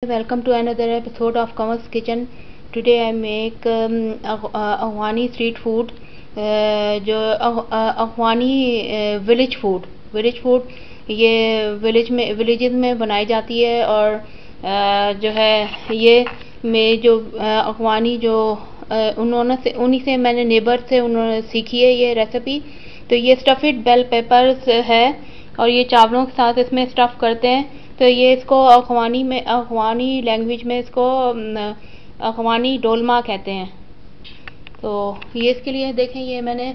Welcome to another episode of Kamal's Kitchen. Today I make Afghani street food, जो अफगानी village food ये villages में बनाई जाती है। और जो है ये में जो अफगानी जो उन्हीं से मैंने नेबर से उन्होंने सीखी है ये रेसिपी। तो ये स्टफिड बेल पेपर्स है और ये चावलों के साथ इसमें स्टफ़ करते हैं। तो ये इसको अफगानी लैंग्वेज में इसको अफगानी डोलमा कहते हैं। तो ये इसके लिए देखें, ये मैंने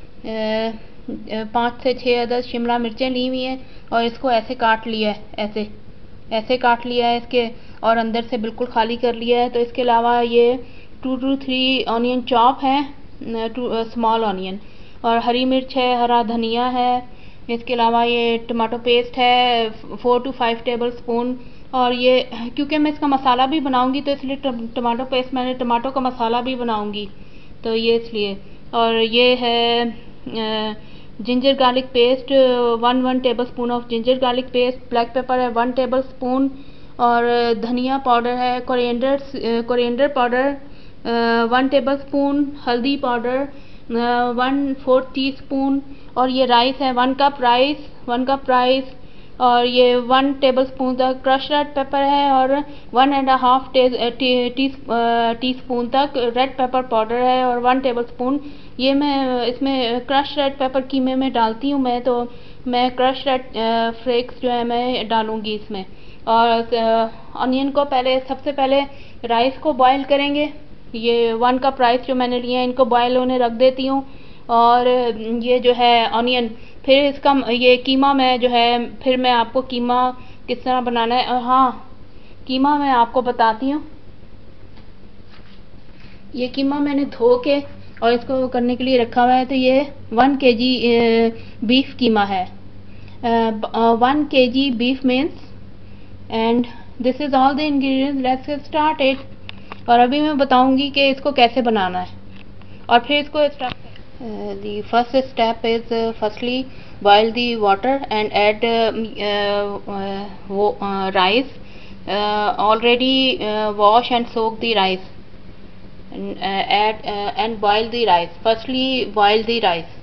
5 से 6 अदद शिमला मिर्चें ली हुई हैं और इसको ऐसे काट लिया है, ऐसे काट लिया है इसके, और अंदर से बिल्कुल खाली कर लिया है। तो इसके अलावा ये 2 to 3 ऑनियन चॉप है, स्मॉल ऑनियन, और हरी मिर्च है, हरा धनिया है। इसके अलावा ये टमाटो पेस्ट है 4 to 5 टेबल स्पून। और ये क्योंकि मैं इसका मसाला भी बनाऊंगी तो इसलिए टमाटो पेस्ट, मैंने टमाटो का मसाला भी बनाऊंगी तो ये इसलिए। और ये है ginger garlic paste, 1 tablespoon of ginger garlic paste. Black pepper है 1 टेबल स्पून, और धनिया पाउडर है, कोरिएंडर पाउडर 1 टेबल स्पून, हल्दी पाउडर 1/4 टीस्पून। और ये राइस है 1 कप राइस, और ये 1 टेबल स्पून तक क्रश रेड पेपर है, और 1.5 टीस्पून तक रेड पेपर पाउडर है, और 1 टेबल स्पून। ये मैं इसमें क्रश रेड पेपर कीमे में डालती हूँ मैं, तो मैं क्रश रेड फ्लेक्स जो है मैं डालूँगी इसमें। और अनियन को सबसे पहले राइस को बॉयल करेंगे। ये 1 कप राइस जो मैंने लिए हैं इनको बॉयल होने रख देती हूँ। और ये जो है ऑनियन, फिर इसका ये कीमा मैं जो है, फिर मैं आपको कीमा किस तरह बनाना है, हाँ कीमा मैं आपको बताती हूँ। ये कीमा मैंने धो के और इसको करने के लिए रखा हुआ है। तो ये 1 kg बीफ कीमा है, 1 kg beef mince, and this is all the ingredients. Let's get started. और अभी मैं बताऊंगी कि इसको कैसे बनाना है और फिर इसको start. The first step is firstly boil the water and add rice. Already wash and soak the rice, and add and boil the rice. Firstly boil the rice.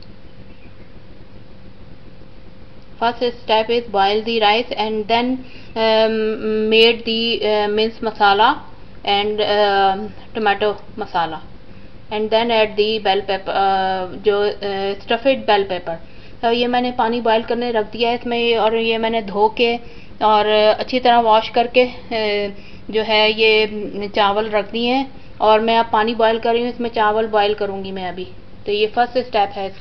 First step is boil the rice and then made the minced masala and tomato masala, and then add the bell pepper, जो stuffed bell pepper. तो ये मैंने पानी boil करने रख दिया है इसमें, और ये मैंने धो के और अच्छी तरह वॉश करके जो है ये चावल रख दिए हैं। और मैं अब पानी बॉयल कर रही हूँ, इसमें चावल बॉयल करूँगी मैं अभी। तो ये फर्स्ट स्टेप है।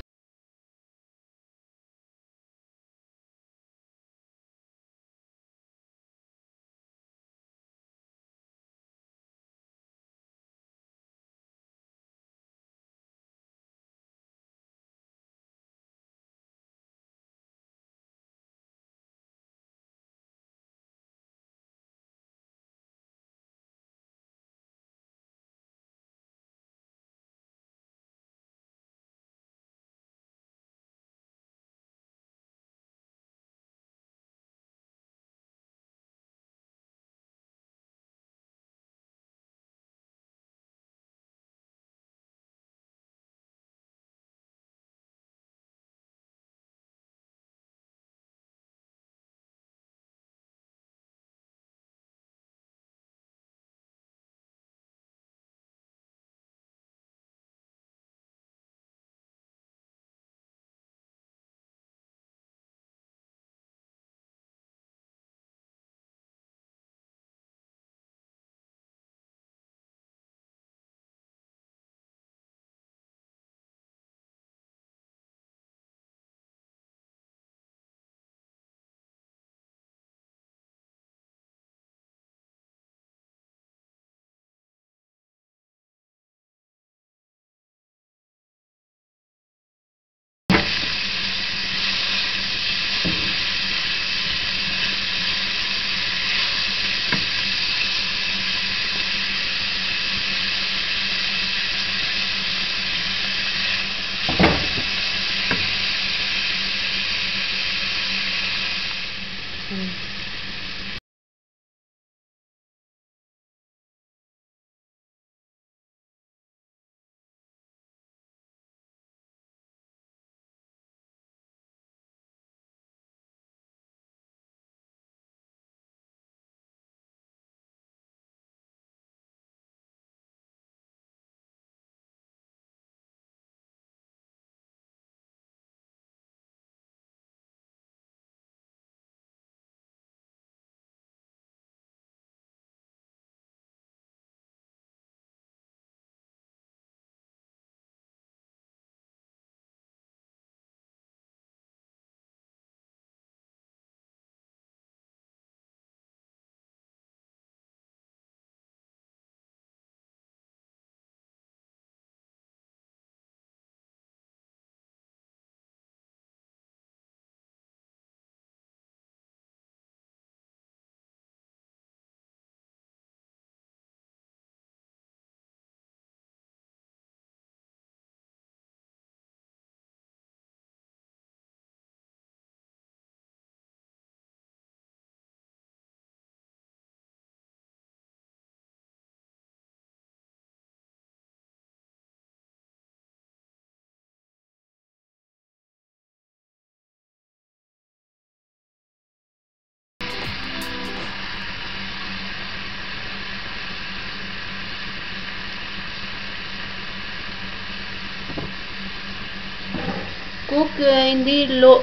Cook in the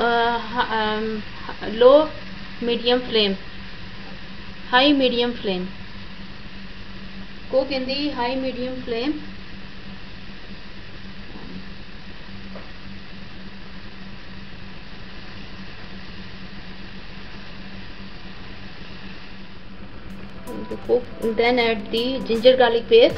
low medium flame, high medium flame. Cook in the high medium flame. Cook, then add the ginger garlic paste.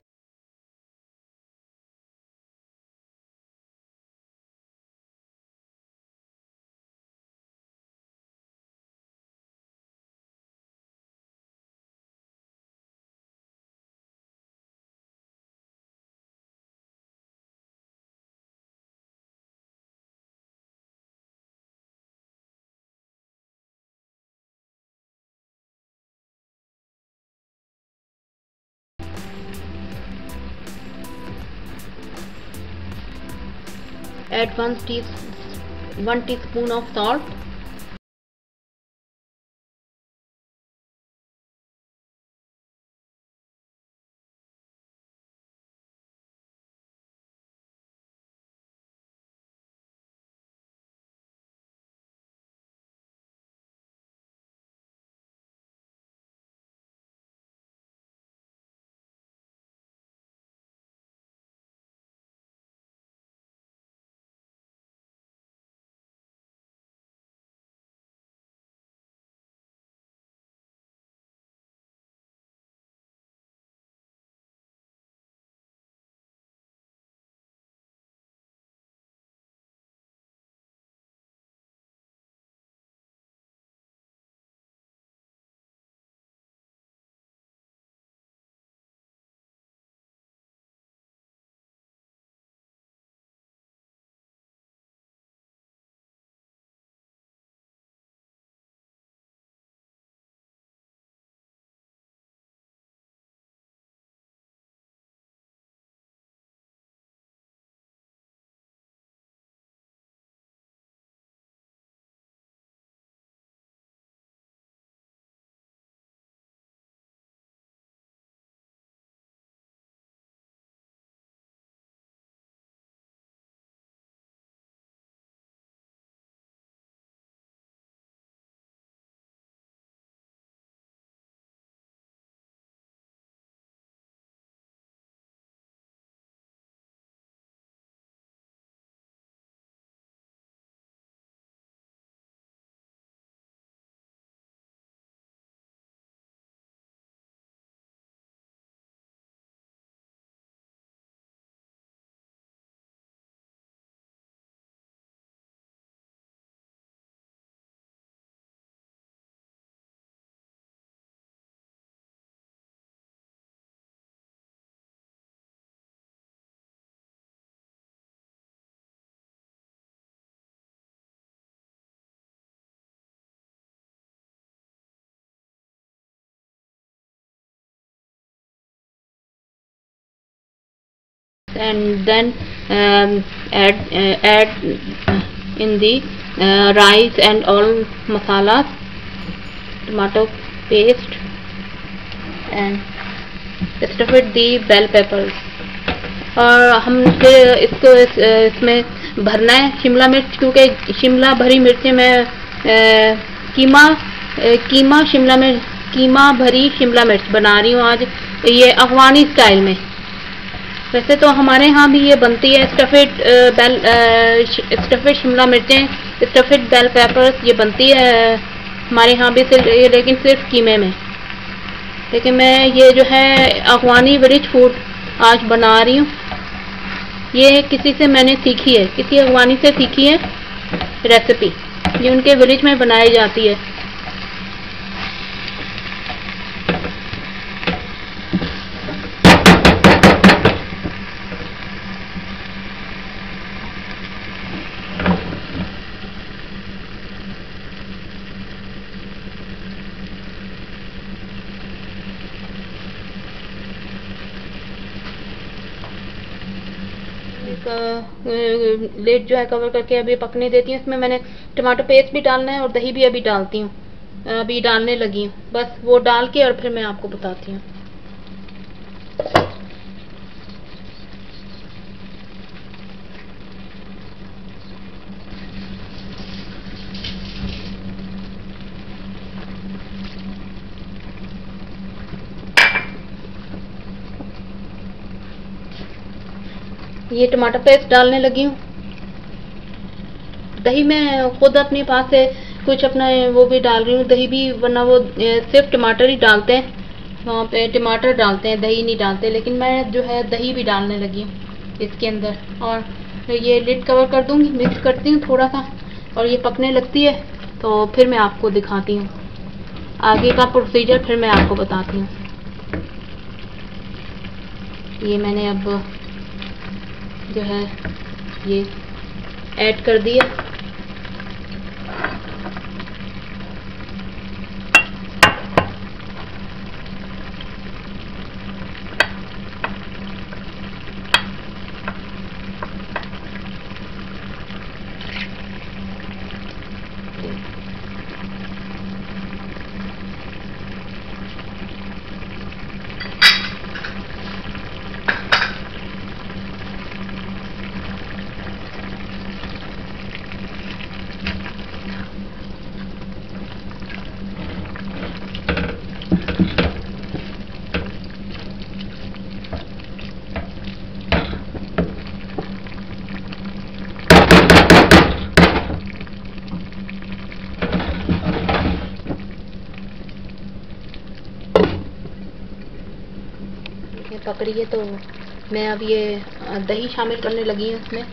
Add 1 teaspoon of salt. And then add in the rice and all masalas, tomato paste, and stuff it the bell peppers. और हम फिर इसको इसमें भरना है शिमला मिर्च, क्योंकि शिमला भरी मिर्चें मैं कीमा भरी शिमला मिर्च बना रही हूँ आज, ये अफगानी स्टाइल में। वैसे तो हमारे यहाँ भी ये बनती है स्टफेड शिमला मिर्चें, स्टफेड बेल पेपर्स, ये बनती है हमारे यहाँ भी, लेकिन सिर्फ कीमे में। लेकिन मैं ये जो है अफगानी विलेज फूड आज बना रही हूँ। ये किसी से मैंने सीखी है, किसी अफगानी से सीखी है रेसिपी, ये उनके विलेज में बनाई जाती है। लेट जो है कवर करके अभी पकने देती हूँ। इसमें मैंने टमाटो पेस्ट भी डालना है और दही भी अभी डालती हूँ, अभी डालने लगी हूँ। बस वो डाल के और फिर मैं आपको बताती हूँ। ये टमाटर पेस्ट डालने लगी हूँ। दही मैं खुद अपने पास से कुछ अपना वो भी डाल रही हूँ, दही भी, वरना वो सिर्फ टमाटर ही डालते हैं, वहाँ पे टमाटर डालते हैं, दही नहीं डालते, लेकिन मैं जो है दही भी डालने लगी हूँ इसके अंदर। और ये लिड कवर कर दूँगी, मिक्स करती हूँ थोड़ा सा, और ये पकने लगती है तो फिर मैं आपको दिखाती हूँ आगे का प्रोसीजर, फिर मैं आपको बताती हूँ। ये मैंने अब जो है ये ऐड कर दिया। पक रही है तो मैं अब ये दही शामिल करने लगी हूँ इसमें।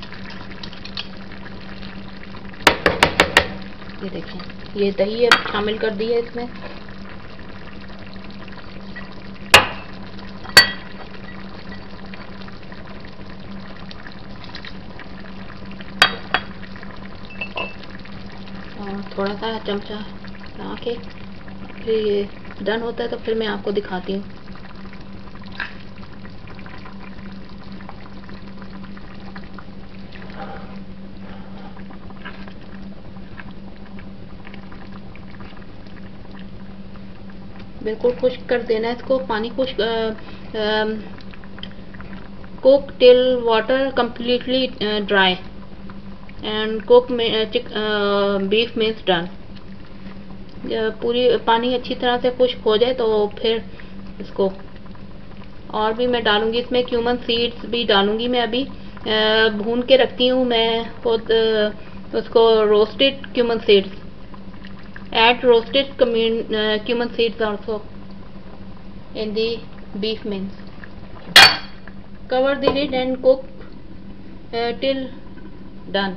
ये देखें, ये दही अब शामिल कर दी है इसमें। और थोड़ा सा चमचा लगा के फिर ये डन होता है तो फिर मैं आपको दिखाती हूँ। बिल्कुल खुश्क कर देना है इसको, पानी खुश्क, cook till water completely dry and cook beef means done। पूरी पानी अच्छी तरह से खुश्क हो जाए तो फिर इसको, और भी मैं डालूंगी इसमें क्यूमन सीड्स भी डालूंगी। मैं अभी भून के रखती हूँ मैं खुद उसको, roasted cumin seeds, add roasted cumin seeds also in the beef mince। Cover the lid and cook till done।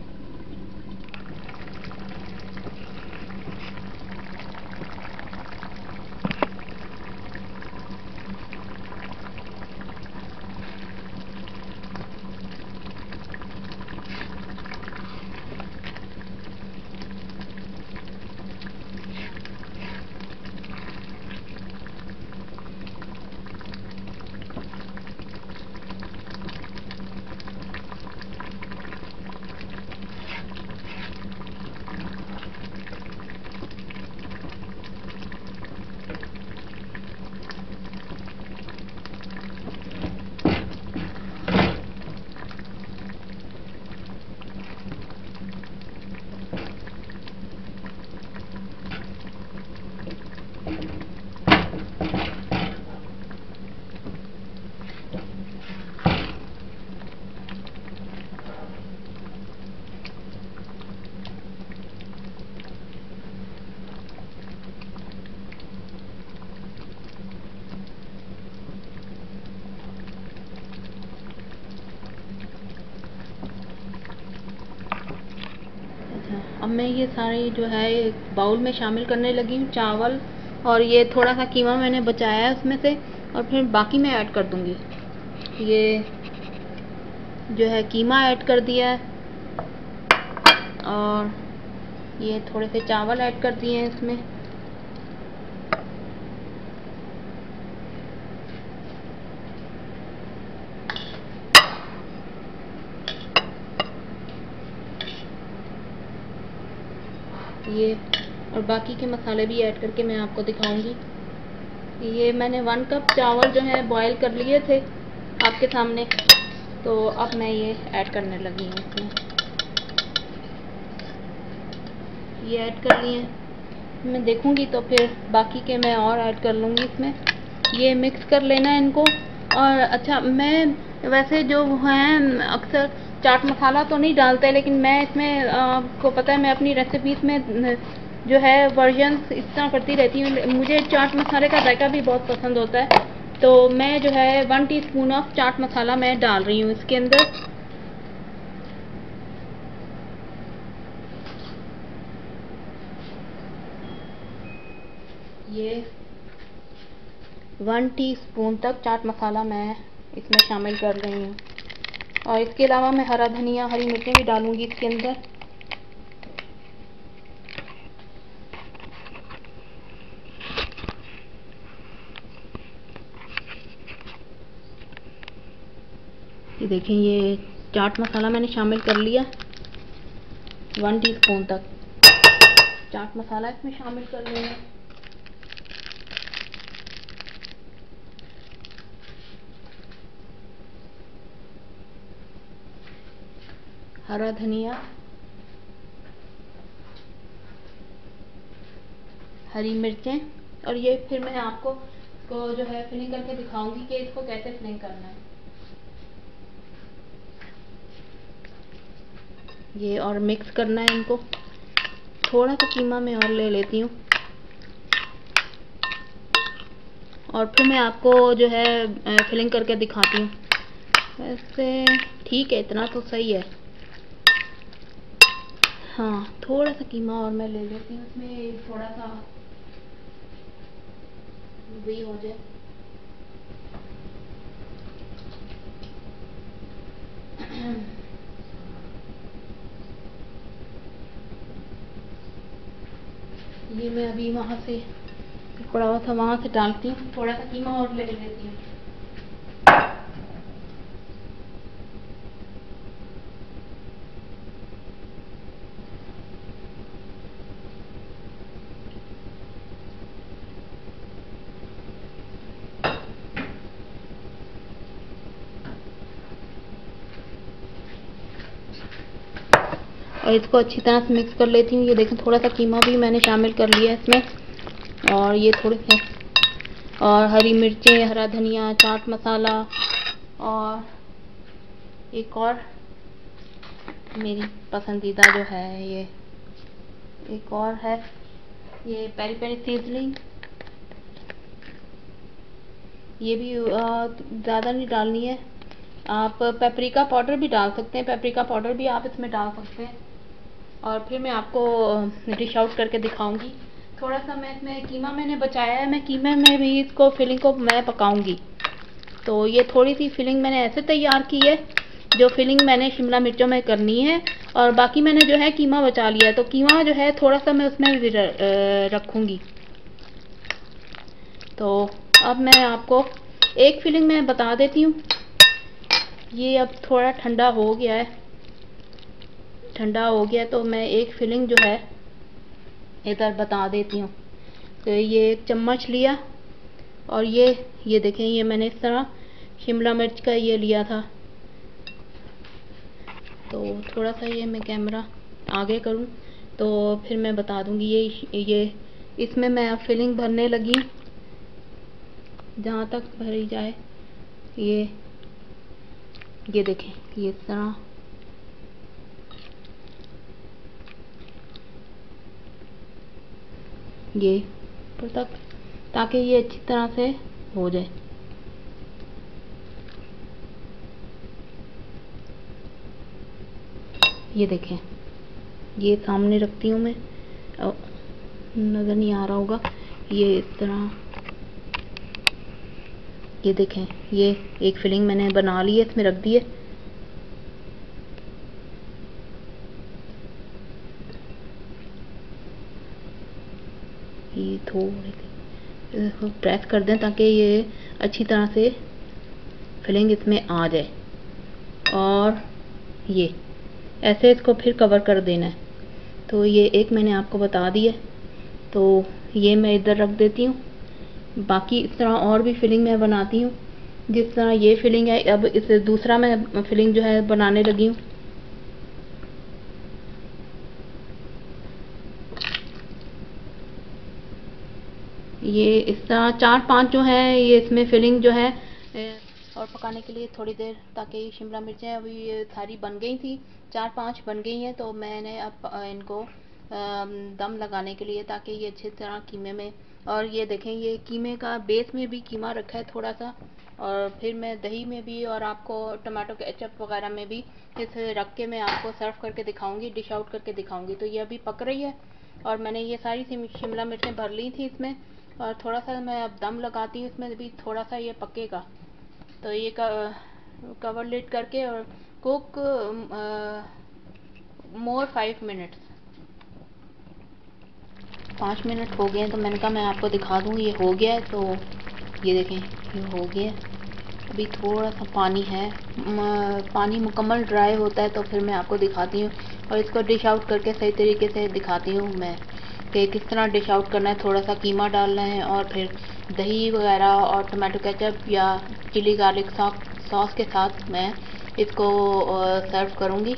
अब मैं ये सारे जो है बाउल में शामिल करने लगी हूँ, चावल और ये थोड़ा सा कीमा मैंने बचाया है उसमें से, और फिर बाकी मैं ऐड कर दूँगी। ये जो है कीमा ऐड कर दिया है, और ये थोड़े से चावल ऐड कर दिए हैं इसमें। ये और बाकी के मसाले भी ऐड करके मैं आपको दिखाऊंगी। ये मैंने 1 कप चावल जो है बॉईल कर लिए थे आपके सामने, तो अब मैं ये ऐड करने लगी हूँ इसमें। ये ऐड कर लिए, मैं देखूंगी तो फिर बाकी के मैं और ऐड कर लूँगी इसमें। ये मिक्स कर लेना है इनको। और अच्छा, मैं वैसे जो हैं अक्सर चाट मसाला तो नहीं डालते, लेकिन मैं इसमें आपको पता है मैं अपनी रेसिपीज में जो है वर्जन्स इस तरह करती रहती हूँ। मुझे चाट मसाले का जायका भी बहुत पसंद होता है, तो मैं जो है 1 टीस्पून ऑफ चाट मसाला मैं डाल रही हूँ इसके अंदर। ये 1 टीस्पून तक चाट मसाला मैं इसमें शामिल कर रही हूँ, और इसके अलावा मैं हरा धनिया, हरी मिर्चें भी डालूंगी इसके अंदर। ये देखें, ये चाट मसाला मैंने शामिल कर लिया 1 टीस्पून तक चाट मसाला इसमें शामिल कर लेंगे। हरा धनिया, हरी मिर्चें, और ये फिर मैं आपको इसको जो है फिलिंग करके दिखाऊंगी कि इसको कैसे फिलिंग करना है। ये और मिक्स करना है इनको। थोड़ा सा कीमा मैं और ले लेती हूँ, और फिर मैं आपको जो है फिलिंग करके दिखाती हूँ। वैसे ठीक है, इतना तो सही है। हाँ, थोड़ा सा कीमा और मैं ले लेती हूँ, इसमें थोड़ा सा वही हो जाए। ये मैं अभी वहाँ से पड़ा हुआ था, वहाँ से डालती हूँ, थोड़ा सा कीमा और ले लेती हूँ। और इसको अच्छी तरह से मिक्स कर लेती हूँ। ये देखें, थोड़ा सा कीमा भी मैंने शामिल कर लिया है इसमें, और ये थोड़े से और हरी मिर्चें, हरा धनिया, चाट मसाला, और एक और मेरी पसंदीदा जो है ये एक और है, ये पेरी पेरी सीजनिंग। ये भी ज़्यादा नहीं डालनी है। आप पेपरिका पाउडर भी डाल सकते हैं, पेपरिका पाउडर भी आप इसमें डाल सकते हैं। और फिर मैं आपको डिश आउट करके दिखाऊंगी। थोड़ा सा मैं इसमें कीमा मैंने बचाया है, मैं कीमे में भी इसको फिलिंग को मैं पकाऊंगी। तो ये थोड़ी सी फिलिंग मैंने ऐसे तैयार की है, जो फिलिंग मैंने शिमला मिर्चों में करनी है, और बाकी मैंने जो है कीमा बचा लिया है। तो कीमा जो है थोड़ा सा मैं उसमें रखूंगी। तो अब मैं आपको एक फिलिंग मैं बता देती हूँ। ये अब थोड़ा ठंडा हो गया है, तो मैं एक फिलिंग जो है इधर बता देती हूँ। तो ये एक चम्मच लिया, और ये देखें, ये मैंने इस तरह शिमला मिर्च का ये लिया था। तो थोड़ा सा ये मैं कैमरा आगे करूँ तो फिर मैं बता दूँगी। ये इसमें मैं अब फिलिंग भरने लगी, जहाँ तक भरी जाए। ये देखें, ये इस तरह ये ऊपर तक, ताकि ये अच्छी तरह से हो जाए। ये देखें, ये सामने रखती हूँ मैं, नज़र नहीं आ रहा होगा, ये इस तरह। ये देखें, ये एक फिलिंग मैंने बना ली है, इसमें रख दी है। ये थोड़ी सी प्रेस कर दें ताकि ये अच्छी तरह से फिलिंग इसमें आ जाए, और ये ऐसे इसको फिर कवर कर देना है। तो ये एक मैंने आपको बता दी है, तो ये मैं इधर रख देती हूँ। बाकी इस तरह और भी फिलिंग मैं बनाती हूँ। जिस तरह ये फिलिंग है, अब इस दूसरा मैं फिलिंग जो है बनाने लगी हूँ। ये इस तरह 4-5 जो है, ये इसमें फिलिंग जो है और पकाने के लिए थोड़ी देर, ताकि ये शिमला मिर्चें अभी ये सारी बन गई थी, 4-5 बन गई हैं, तो मैंने अब इनको दम लगाने के लिए, ताकि ये अच्छी तरह कीमे में, और ये देखें ये कीमे का बेस में भी कीमा रखा है थोड़ा सा, और फिर मैं दही में भी और आपको टमाटो केचप वगैरह में भी इस रख के मैं आपको सर्व करके दिखाऊंगी, डिश आउट करके दिखाऊंगी। तो ये अभी पक रही है और मैंने ये सारी शिमला मिर्चें भर ली थी इसमें, और थोड़ा सा मैं अब दम लगाती हूँ इसमें भी, थोड़ा सा ये पकेगा। तो ये कवर लिड करके और कुक मोर 5 मिनट्स, 5 मिनट हो गए हैं, तो मैंने कहा मैं आपको दिखा दूँ ये हो गया है। तो ये देखें ये हो गया है, अभी थोड़ा सा पानी है, पानी मुकम्मल ड्राई होता है तो फिर मैं आपको दिखाती हूँ, और इसको डिश आउट करके सही तरीके से दिखाती हूँ मैं कि किस तरह डिश आउट करना है। थोड़ा सा कीमा डालना है और फिर दही वगैरह और टमाटो केचप या चिली गार्लिक सॉस के साथ मैं इसको सर्व करूँगी।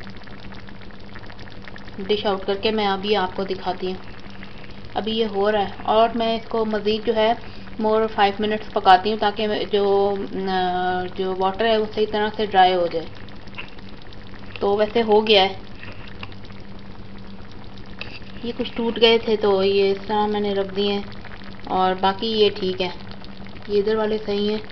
डिश आउट करके मैं अभी आपको दिखाती हूँ। अभी ये हो रहा है और मैं इसको मज़ीद जो है मोर 5 मिनट्स पकाती हूँ, ताकि जो वाटर है वो सही तरह से ड्राई हो जाए। तो वैसे हो गया है, ये कुछ टूट गए थे तो ये इस तरह मैंने रख दिए हैं, और बाकी ये ठीक है, ये इधर वाले सही हैं।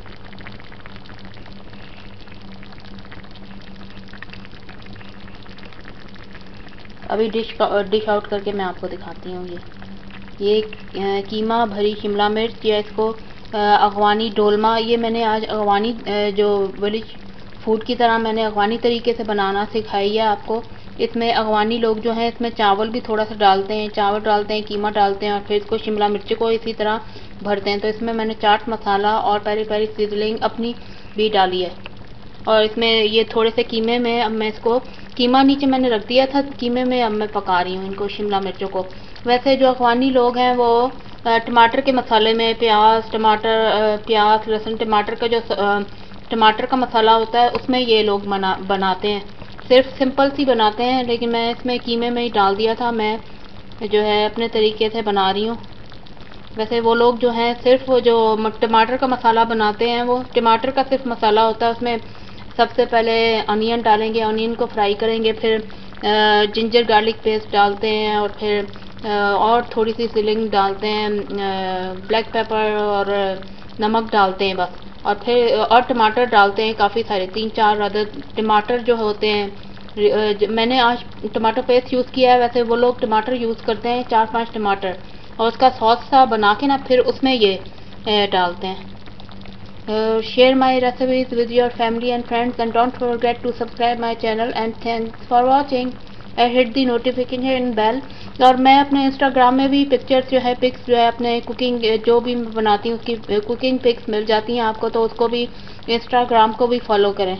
अभी डिश आउट करके मैं आपको दिखाती हूँ। ये कीमा भरी शिमला मिर्च, या इसको अगवानी डोलमा, ये मैंने आज अगवानी जो विलेज फूड की तरह मैंने अगवानी तरीके से बनाना सिखाई है आपको। इसमें अगवानी लोग जो हैं इसमें चावल भी थोड़ा सा डालते हैं, चावल डालते हैं, कीमा डालते हैं, और फिर इसको शिमला मिर्च को इसी तरह भरते हैं। तो इसमें मैंने चाट मसाला और पेरी पेरी सीजलिंग अपनी भी डाली है, और इसमें ये थोड़े से कीमे में अब मैं इसको, कीमा नीचे मैंने रख दिया था कीमे में, अब मैं पका रही हूँ इनको शिमला मिर्चों को। वैसे जो अफगानी लोग हैं वो टमाटर के मसाले में प्याज लहसुन टमाटर का जो टमाटर का मसाला होता है उसमें ये लोग बनाते हैं, सिर्फ सिंपल सी बनाते हैं, लेकिन मैं इसमें कीमे में ही डाल दिया था। मैं जो है अपने तरीके से बना रही हूँ। वैसे वो लोग जो हैं सिर्फ वो जो टमाटर का मसाला बनाते हैं, वो टमाटर का सिर्फ मसाला होता है, उसमें सबसे पहले अनियन डालेंगे, अनियन को फ्राई करेंगे, फिर जिंजर गार्लिक पेस्ट डालते हैं, और फिर और थोड़ी सी सीलिंग डालते हैं, ब्लैक पेपर और नमक डालते हैं बस, और फिर और टमाटर डालते हैं काफ़ी सारे, 3-4 अदद टमाटर जो होते हैं। मैंने आज टमाटो पेस्ट यूज़ किया है, वैसे वो लोग टमाटर यूज़ करते हैं 4-5 टमाटर, और उसका सॉस सा बना के ना फिर उसमें ये डालते हैं। Share my recipes with your family and friends, and don't forget to subscribe my channel, and thanks for watching. Hit the notification bell। और मैं अपने इंस्टाग्राम में भी पिक्चर्स जो है पिक्स जो है अपने कुकिंग जो भी मैं बनाती हूँ उसकी कुकिंग पिक्स मिल जाती हैं आपको, तो उसको भी इंस्टाग्राम को भी फॉलो करें,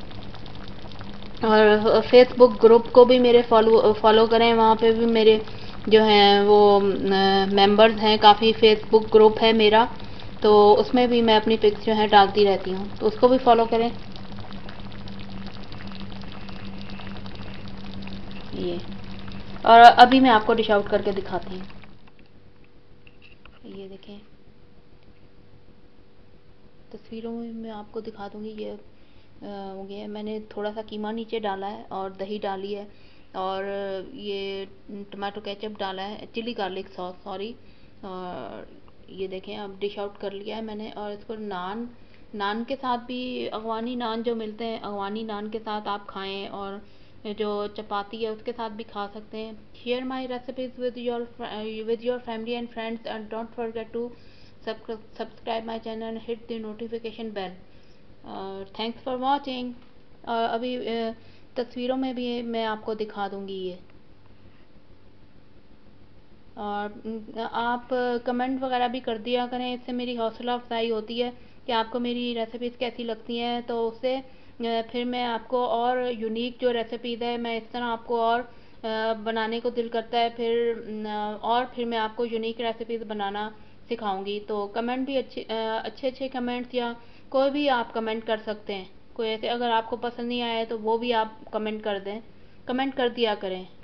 और फेसबुक ग्रुप को भी मेरे फॉलो करें। वहाँ पे भी मेरे जो हैं वो मेंबर्स हैं काफ़ी, फेसबुक ग्रुप है मेरा, तो उसमें भी मैं अपनी पिक्स जो है डालती रहती हूँ, तो उसको भी फॉलो करें। ये और अभी मैं आपको डिश आउट करके दिखाती हूँ। ये देखें, तस्वीरों में मैं आपको दिखा दूँगी। ये हो गया, मैंने थोड़ा सा कीमा नीचे डाला है और दही डाली है, और ये टमाटो केचप डाला है, चिली गार्लिक सॉस सॉरी, और ये देखें अब डिश आउट कर लिया है मैंने। और इसको नान के साथ भी, अफगानी नान जो मिलते हैं, अफगानी नान के साथ आप खाएं, और जो चपाती है उसके साथ भी खा सकते हैं। Share my recipes with your family and friends, and don't forget to subscribe my channel and hit the notification bell। Thanks for watching. अभी तस्वीरों में भी मैं आपको दिखा दूंगी ये, और आप कमेंट वगैरह भी कर दिया करें, इससे मेरी हौसला अफजाई होती है कि आपको मेरी रेसिपीज़ कैसी लगती हैं, तो उससे फिर मैं आपको और यूनिक जो रेसिपीज़ है मैं इस तरह आपको और बनाने को दिल करता है, फिर मैं आपको यूनिक रेसिपीज़ बनाना सिखाऊंगी। तो कमेंट भी अच्छे कमेंट्स, या कोई भी आप कमेंट कर सकते हैं, कोई ऐसे अगर आपको पसंद नहीं आया तो वो भी आप कमेंट कर दें, कमेंट कर दिया करें।